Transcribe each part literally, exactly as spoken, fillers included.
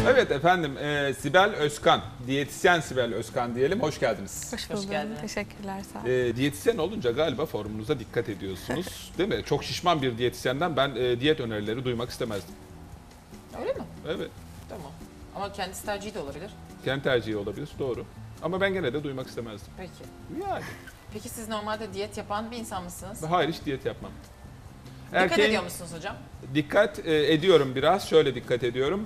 Evet efendim, e, Sibel Özkan, diyetisyen Sibel Özkan diyelim. Hoş geldiniz. Hoş bulduk. Teşekkürler, sağ olun. E, diyetisyen olunca galiba formunuza dikkat ediyorsunuz, değil mi? Çok şişman bir diyetisyenden ben e, diyet önerileri duymak istemezdim. Öyle mi? Evet. Tamam. Ama kendisi tercihi de olabilir. Kendi tercihi olabilir, doğru. Ama ben gene de duymak istemezdim. Peki. Yani. Peki siz normalde diyet yapan bir insan mısınız? Hayır, hiç diyet yapmam. Dikkat Erkeğin, ediyor musunuz hocam? Dikkat e, ediyorum biraz. Şöyle dikkat ediyorum.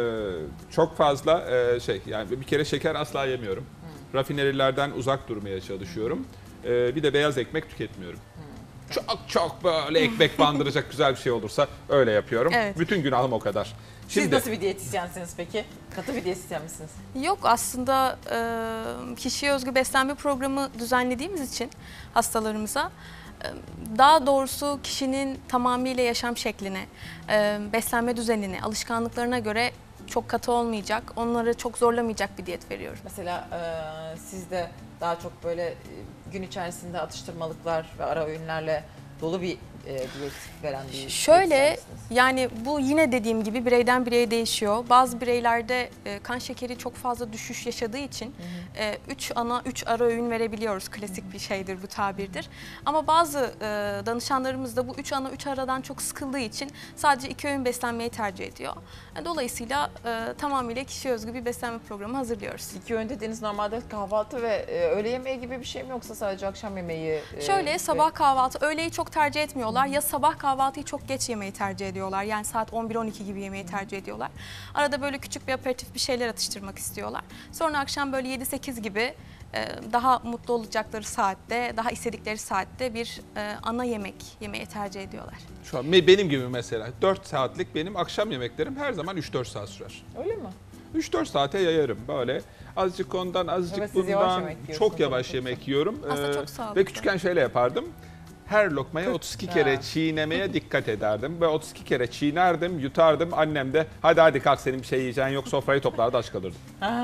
E, çok fazla e, şey, yani bir kere şeker asla yemiyorum. Hmm. Rafinerilerden uzak durmaya çalışıyorum. E, bir de beyaz ekmek tüketmiyorum. Hmm. Çok çok böyle ekmek bandıracak güzel bir şey olursa öyle yapıyorum. Evet. Bütün günahım o kadar. Şimdi, siz nasıl bir diyetisyensiniz peki? Katı bir diyetisyen misiniz? Yok, aslında e, kişiye özgü beslenme programı düzenlediğimiz için hastalarımıza, daha doğrusu kişinin tamamıyla yaşam şekline, beslenme düzenine, alışkanlıklarına göre çok katı olmayacak, onları çok zorlamayacak bir diyet veriyorum. Mesela e, siz de daha çok böyle gün içerisinde atıştırmalıklar ve ara öğünlerle dolu bir e, diyet veren bir Şöyle, yani bu yine dediğim gibi bireyden bireye değişiyor. Bazı bireylerde e, kan şekeri çok fazla düşüş yaşadığı için üç e, ana üç ara öğün verebiliyoruz. Klasik hı hı. bir şeydir, bu tabirdir. Ama bazı e, danışanlarımız da bu üç ana üç aradan çok sıkıldığı için sadece iki öğün beslenmeyi tercih ediyor. Dolayısıyla e, tamamıyla kişiye özgü bir beslenme programı hazırlıyoruz. İki öğün dediğiniz normalde kahvaltı ve e, öğle yemeği gibi bir şey mi, yoksa sadece akşam yemeği? E, Şöyle, sabah ve... kahvaltı, öğleyi çok tercih etmiyorlar. Ya sabah kahvaltıyı çok geç yemeyi tercih ediyorlar. Yani saat on bir on iki gibi yemeyi tercih ediyorlar. Arada böyle küçük bir aperatif bir şeyler atıştırmak istiyorlar. Sonra akşam böyle yedi sekiz gibi daha mutlu olacakları saatte, daha istedikleri saatte bir ana yemek yemeyi tercih ediyorlar. Şu an benim gibi mesela dört saatlik benim akşam yemeklerim her zaman üç dört saat sürer. Öyle mi? üç dört saate yayarım böyle. Azıcık ondan, azıcık evet, bundan. Yavaş çok yavaş yemek yiyorum. Aslında çok sağlıklı. Ve küçükken şöyle yapardım. Her lokmaya otuz iki kere ha. çiğnemeye dikkat ederdim. Ve otuz iki kere çiğnerdim, yutardım. Annem de hadi hadi kalk, senin bir şey yiyeceğin yok, sofrayı toplardı, aç kalırdım.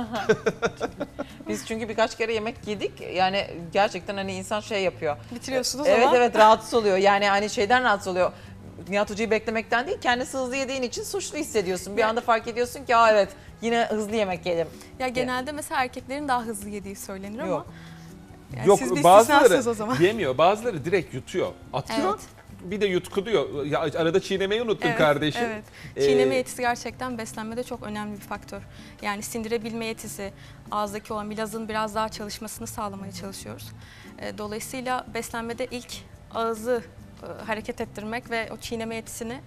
Biz çünkü birkaç kere yemek yedik. Yani gerçekten hani insan şey yapıyor. Bitiriyorsunuz evet, ama. Evet evet rahatsız oluyor. Yani hani şeyden rahatsız oluyor. Nihat Hoca'yı beklemekten değil, kendisi hızlı yediğin için suçlu hissediyorsun. Bir anda fark ediyorsun ki aa evet yine hızlı yemek yedim. Ya genelde mesela erkeklerin daha hızlı yediği söylenir ama. Yok. Yani Yok, siz bazıları o zaman. yemiyor, bazıları direkt yutuyor, atıyor, evet. Bir de yutkuluyor. Ya arada çiğnemeyi unuttun evet, kardeşim. Evet. Çiğneme ee, yetisi gerçekten beslenmede çok önemli bir faktör. Yani sindirebilme yetisi, ağızdaki olan milazın biraz daha çalışmasını sağlamaya çalışıyoruz. Dolayısıyla beslenmede ilk ağızı hareket ettirmek ve o çiğneme yetisini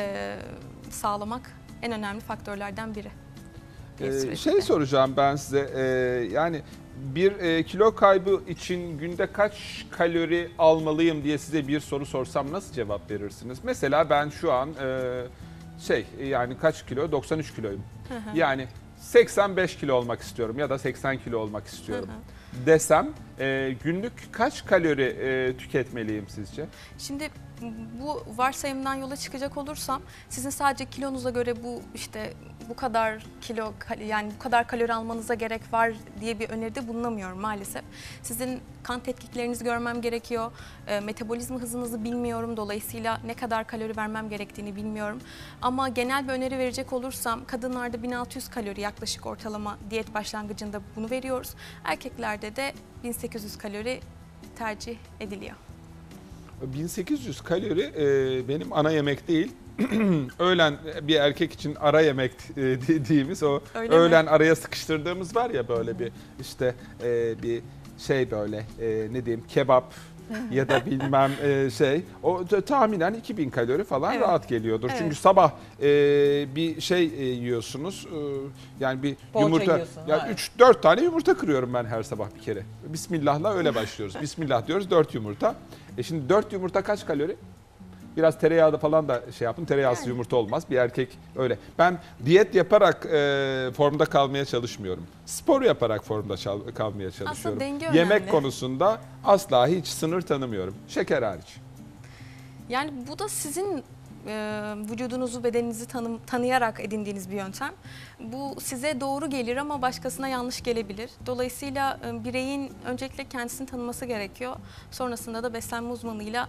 sağlamak en önemli faktörlerden biri. Ee, şey soracağım ben size, ee, yani bir e, kilo kaybı için günde kaç kalori almalıyım diye size bir soru sorsam nasıl cevap verirsiniz? Mesela ben şu an e, şey yani kaç kilo? doksan üç kiloyum. Hı hı. Yani seksen beş kilo olmak istiyorum ya da seksen kilo olmak istiyorum. Hı hı. Desem e, günlük kaç kalori e, tüketmeliyim sizce? Şimdi bu varsayımdan yola çıkacak olursam sizin sadece kilonuza göre bu işte bu kadar kilo, yani bu kadar kalori almanıza gerek var diye bir öneride bulunamıyorum maalesef. Sizin kan tetkiklerinizi görmem gerekiyor. E, metabolizma hızınızı bilmiyorum. Dolayısıyla ne kadar kalori vermem gerektiğini bilmiyorum. Ama genel bir öneri verecek olursam kadınlarda bin altı yüz kalori yaklaşık ortalama diyet başlangıcında bunu veriyoruz. Erkeklerde de bin sekiz yüz kalori tercih ediliyor. bin sekiz yüz kalori e, benim ana yemek değil. Öğlen bir erkek için ara yemek e, dediğimiz o öğle öğlen mi? Araya sıkıştırdığımız var ya böyle bir işte e, bir şey böyle e, ne diyeyim kebap ya da bilmem e, şey o tahminen iki bin kalori falan evet. rahat geliyordur. Evet. Çünkü sabah e, bir şey e, yiyorsunuz e, yani bir Bolça yumurta yani üç dört tane yumurta kırıyorum ben her sabah bir kere. Bismillah'la öyle başlıyoruz. Bismillah diyoruz, dört yumurta. E şimdi dört yumurta kaç kalori? Biraz tereyağı falan da şey yaptım. Tereyağsız yani. Yumurta olmaz. Bir erkek öyle. Ben diyet yaparak e, formda kalmaya çalışmıyorum. Spor yaparak formda çal, kalmaya çalışıyorum. Yemek önemli. Konusunda asla hiç sınır tanımıyorum. Şeker hariç. Yani bu da sizin e, vücudunuzu, bedeninizi tanım, tanıyarak edindiğiniz bir yöntem. Bu size doğru gelir ama başkasına yanlış gelebilir. Dolayısıyla e, bireyin öncelikle kendisini tanıması gerekiyor. Sonrasında da beslenme uzmanıyla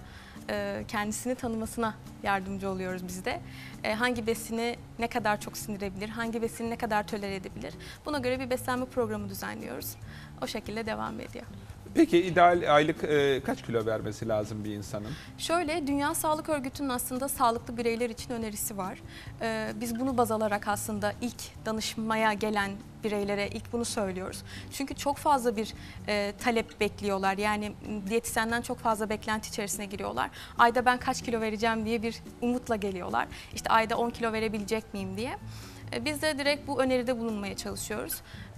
e, kendisini tanımasına yardımcı oluyoruz biz de. E, hangi besini ne kadar çok sindirebilir, hangi besini ne kadar tolere edebilir. Buna göre bir beslenme programı düzenliyoruz. O şekilde devam ediyor. Peki ideal aylık e, kaç kilo vermesi lazım bir insanın? Şöyle, Dünya Sağlık Örgütü'nün aslında sağlıklı bireyler için önerisi var. Ee, biz bunu baz alarak aslında ilk danışmaya gelen bireylere ilk bunu söylüyoruz. Çünkü çok fazla bir e, talep bekliyorlar. Yani diyetisyenden çok fazla beklenti içerisine giriyorlar. Ayda ben kaç kilo vereceğim diye bir umutla geliyorlar. İşte ayda on kilo verebilecek miyim diye. E, biz de direkt bu öneride bulunmaya çalışıyoruz.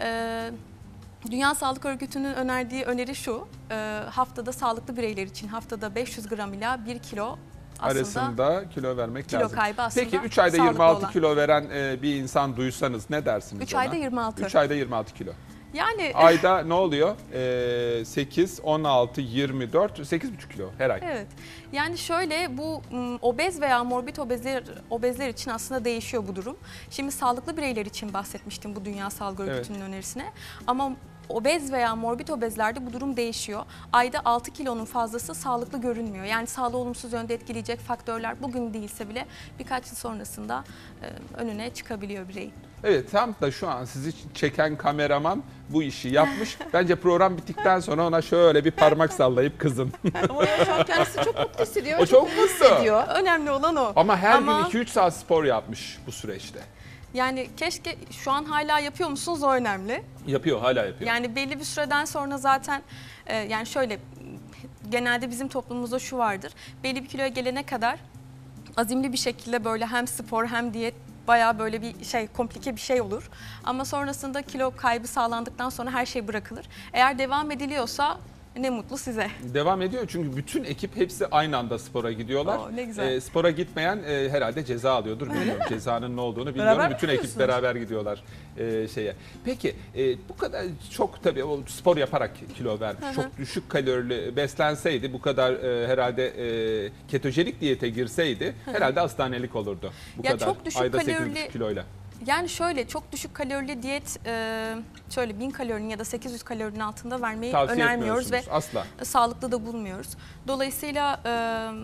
E, Dünya Sağlık Örgütü'nün önerdiği öneri şu, e, haftada sağlıklı bireyler için haftada beş yüz gram ila bir kilo aslında arasında kilo vermek kilo lazım. kaybı aslında Peki üç ayda sağlıklı yirmi altı olan. kilo veren e, bir insan duysanız ne dersiniz üç ona? ayda yirmi altı. üç ayda yirmi altı kilo. Yani Ayda ne oluyor? E, sekiz, on altı, yirmi dört, sekiz buçuk kilo her ay. evet. Yani şöyle bu m, obez veya morbid obezler obezler için aslında değişiyor bu durum. Şimdi sağlıklı bireyler için bahsetmiştim bu Dünya Sağlık Örgütü'nün Evet. önerisine. Ama obez veya morbid obezlerde bu durum değişiyor. Ayda altı kilonun fazlası sağlıklı görünmüyor. Yani sağlığı olumsuz yönde etkileyecek faktörler bugün değilse bile birkaç yıl sonrasında e, önüne çıkabiliyor bireyin. Evet, tam da şu an sizi çeken kameraman bu işi yapmış. Bence program bittikten sonra ona şöyle bir parmak sallayıp kızın. Ama ya şu an kendisi çok mutlu hissediyor. O çok iyi mutlu. hissediyor. Önemli olan o. Ama her Ama- gün iki üç saat spor yapmış bu süreçte. Yani keşke şu an hala yapıyor musunuz o önemli. Yapıyor, hala yapıyor. Yani belli bir süreden sonra zaten e, yani şöyle genelde bizim toplumumuzda şu vardır. Belli bir kiloya gelene kadar azimli bir şekilde böyle hem spor hem diyet bayağı böyle bir şey komplike bir şey olur. Ama sonrasında kilo kaybı sağlandıktan sonra her şey bırakılır. Eğer devam ediliyorsa ne mutlu size. Devam ediyor çünkü bütün ekip hepsi aynı anda spora gidiyorlar. Oo, ne güzel. Ee, spora gitmeyen e, herhalde ceza alıyordur. Bilmiyorum cezanın ne olduğunu bilmiyorum. Beraber mi bütün ekip gidiyorsunuz? beraber gidiyorlar e, şeye. Peki e, bu kadar çok tabii o spor yaparak kilo vermiş. Çok düşük kalorili beslenseydi bu kadar e, herhalde e, ketojenik diyete girseydi herhalde hastanelik olurdu. Bu Ya kadar çok düşük ayda sekiz kalorili- buçuk kiloyla. Yani şöyle çok düşük kalorili diyet e, şöyle bin kalorinin ya da sekiz yüz kalorinin altında vermeyi Tavsiye önermiyoruz ve etmiyorsunuz asla. sağlıklı da bulmuyoruz. Dolayısıyla e,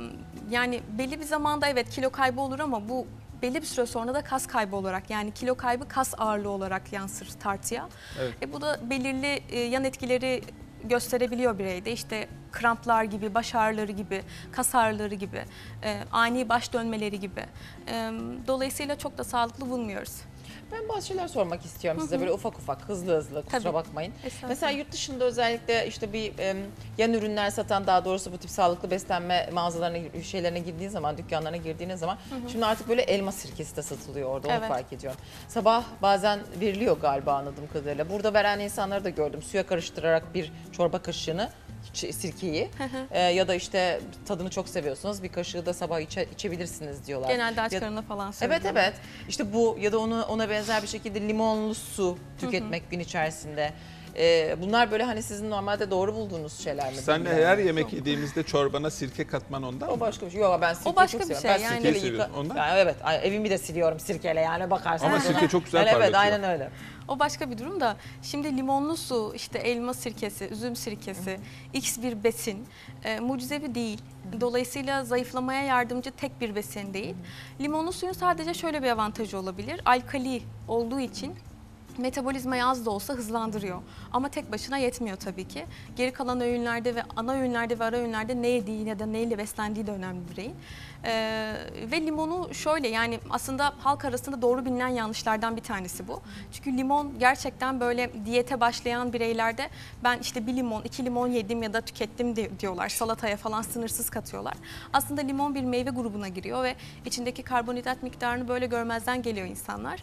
yani belli bir zamanda evet kilo kaybı olur ama bu belli bir süre sonra da kas kaybı olarak yani kilo kaybı kas ağırlığı olarak yansır tartıya. Evet. E, bu da belirli e, yan etkileri gösterebiliyor bireyde. İşte kramplar gibi, baş ağrıları gibi, kas ağrıları gibi, e, ani baş dönmeleri gibi. E, dolayısıyla çok da sağlıklı bulmuyoruz. Ben bazı şeyler sormak istiyorum size böyle ufak ufak hızlı hızlı kusura Tabii. bakmayın. Estağfurullah. Mesela yurt dışında özellikle işte bir e, yan ürünler satan daha doğrusu bu tip sağlıklı beslenme mağazalarına şeylerine girdiğin zaman dükkanlarına girdiğiniz zaman şimdi artık böyle elma sirkesi de satılıyor orada onu Evet. fark ediyorum. Sabah bazen veriliyor galiba anladığım kadarıyla. Burada veren insanları da gördüm suya karıştırarak bir çorba kaşığını ç- sirkeyi e, ya da işte tadını çok seviyorsunuz bir kaşığı da sabah içe, içebilirsiniz diyorlar. Genelde aç Ya- karnına falan Evet söylüyorum. evet. İşte bu ya da onu ona benzer bir şekilde limonlu su tüketmek gün içerisinde. Ee, bunlar böyle hani sizin normalde doğru bulduğunuz şeyler mi? Sen de bilmiyorum. her yemek yediğimizde çorbana sirke katman ondan O mı? başka bir şey. Yok ben sirkeyi başka çok bir seviyorum. şey, Ben yani. sirkeyle Sirkeyi yıka- seviyorsun, ondan. Yani evet ay- evimi de siliyorum sirkeyle yani bakarsanız. Ama sirke çok güzel yani evet parlatıyor. aynen öyle. O başka bir durum da şimdi limonlu su, işte elma sirkesi, üzüm sirkesi, X bir besin, e, mucizevi değil. Dolayısıyla zayıflamaya yardımcı tek bir besin değil. Limonlu suyun sadece şöyle bir avantajı olabilir. Alkali olduğu için metabolizmayı az da olsa hızlandırıyor. Ama tek başına yetmiyor tabii ki. Geri kalan öğünlerde ve ana öğünlerde ve ara öğünlerde ne yediği ya da neyle beslendiği de önemli bireyin. Ee, ve limonu şöyle yani aslında halk arasında doğru bilinen yanlışlardan bir tanesi bu. Çünkü limon gerçekten böyle diyete başlayan bireylerde ben işte bir limon, iki limon yedim ya da tükettim di- diyorlar. Salataya falan sınırsız katıyorlar. Aslında limon bir meyve grubuna giriyor ve içindeki karbonhidrat miktarını böyle görmezden geliyor insanlar.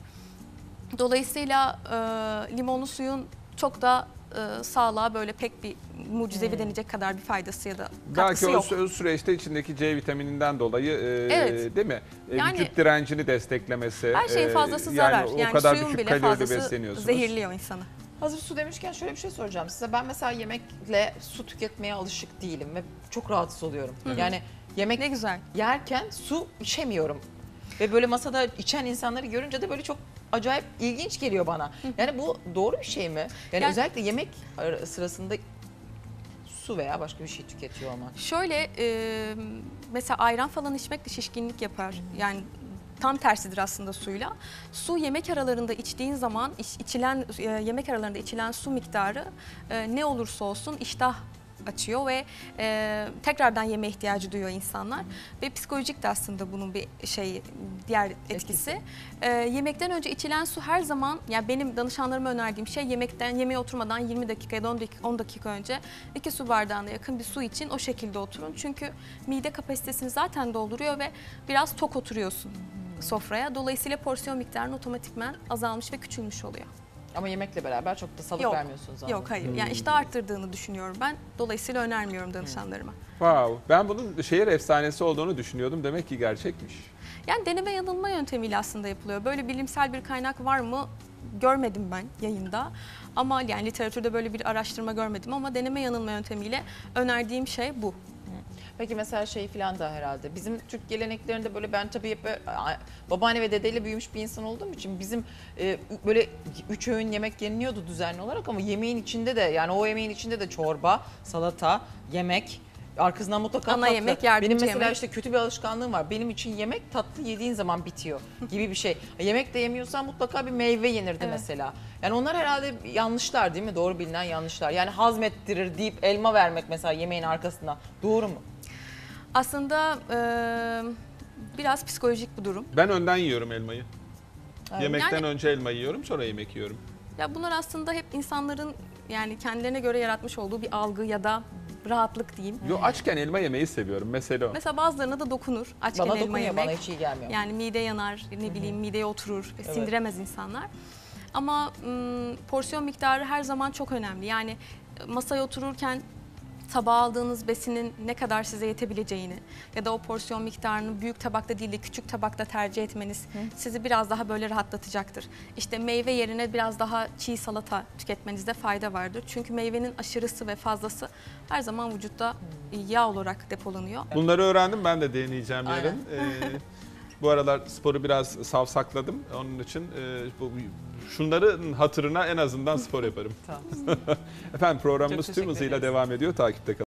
Dolayısıyla e, limonlu suyun çok da e, sağlığa böyle pek bir mucizevi denecek kadar bir faydası ya da katkısı Belki o yok. sü- süreçte içindeki C vitamininden dolayı e, Evet. değil mi? E, Yani- vücut direncini desteklemesi. Her şeyin e, fazlası zarar. o Yani kadar suyun düşük bile kalorili fazlası besleniyorsunuz. zehirliyor insanı. Hazır su demişken şöyle bir şey soracağım size. Ben mesela yemekle su tüketmeye alışık değilim ve çok rahatsız oluyorum. Yani yemek Ne güzel. yerken su içemiyorum. Ve böyle masada içen insanları görünce de böyle çok acayip ilginç geliyor bana. Yani bu doğru bir şey mi? Yani, Yani- özellikle yemek ara- sırasında su veya başka bir şey tüketiyor olmak. Şöyle e, mesela ayran falan içmek de şişkinlik yapar. Yani tam tersidir aslında suyla. Su yemek aralarında içtiğin zaman iç, içilen e, yemek aralarında içilen su miktarı e, ne olursa olsun iştah açıyor ve e, tekrardan yeme ihtiyacı duyuyor insanlar. Ve psikolojik de aslında bunun bir şey diğer etkisi. Etkisi. E, yemekten önce içilen su her zaman, yani benim danışanlarıma önerdiğim şey, yemekten yemeğe oturmadan yirmi dakika ya da on dakika önce iki su bardağına yakın bir su için o şekilde oturun. Çünkü mide kapasitesini zaten dolduruyor ve biraz tok oturuyorsun sofraya. Dolayısıyla porsiyon miktarının otomatikman azalmış ve küçülmüş oluyor. Ama yemekle beraber çok da salık Yok, vermiyorsunuz. Yok hayır. Yani iştah arttırdığını düşünüyorum ben. Dolayısıyla önermiyorum danışanlarıma. Wow. Ben bunun şehir efsanesi olduğunu düşünüyordum. Demek ki gerçekmiş. Yani deneme yanılma yöntemiyle aslında yapılıyor. Böyle bilimsel bir kaynak var mı? Görmedim ben yayında. Ama yani literatürde böyle bir araştırma görmedim ama deneme yanılma yöntemiyle önerdiğim şey bu. Peki mesela şey falan da herhalde. Bizim Türk geleneklerinde böyle, ben tabii hep böyle, babaanne ve dedeyle büyümüş bir insan olduğum için bizim e, böyle üç öğün yemek yeniliyordu düzenli olarak ama yemeğin içinde de, yani o yemeğin içinde de çorba, salata, yemek, arkasından mutlaka Ana tatlı. yemek, yardımcı Benim mesela yemek. işte kötü bir alışkanlığım var. Benim için yemek tatlı yediğin zaman bitiyor gibi bir şey. Yemek de yemiyorsan mutlaka bir meyve yenirdi Evet. mesela. Yani onlar herhalde yanlışlar değil mi? Doğru bilinen yanlışlar. Yani hazmettirir deyip elma vermek mesela yemeğin arkasına. Doğru mu? Aslında e, biraz psikolojik bu durum. Ben önden yiyorum elmayı. Evet. Yemekten Yani- önce elma yiyorum, sonra yemek yiyorum. Ya bunlar aslında hep insanların yani kendilerine göre yaratmış olduğu bir algı ya da rahatlık diyeyim. Yo, açken elma yemeyi seviyorum. Mesela o. Mesela bazılarına da dokunur açken Bana elma dokunuyor, yemek. bana hiç iyi gelmiyor. Yani mide yanar, ne bileyim mideye oturur, Evet. sindiremez insanlar. Ama ım, porsiyon miktarı her zaman çok önemli. Yani masaya otururken tabağa aldığınız besinin ne kadar size yetebileceğini ya da o porsiyon miktarını büyük tabakta değil de küçük tabakta tercih etmeniz sizi biraz daha böyle rahatlatacaktır. İşte meyve yerine biraz daha çiğ salata tüketmenizde fayda vardır. Çünkü meyvenin aşırısı ve fazlası her zaman vücutta yağ olarak depolanıyor. Bunları öğrendim, ben de deneyeceğim Aynen. yarın. Ee, bu aralar sporu biraz savsakladım. Onun için e, bu şunların hatırına en azından spor yaparım. Tamam. Efendim programımız Çok tüm teşekkür hızıyla ederiz. devam ediyor. Takipte kalın.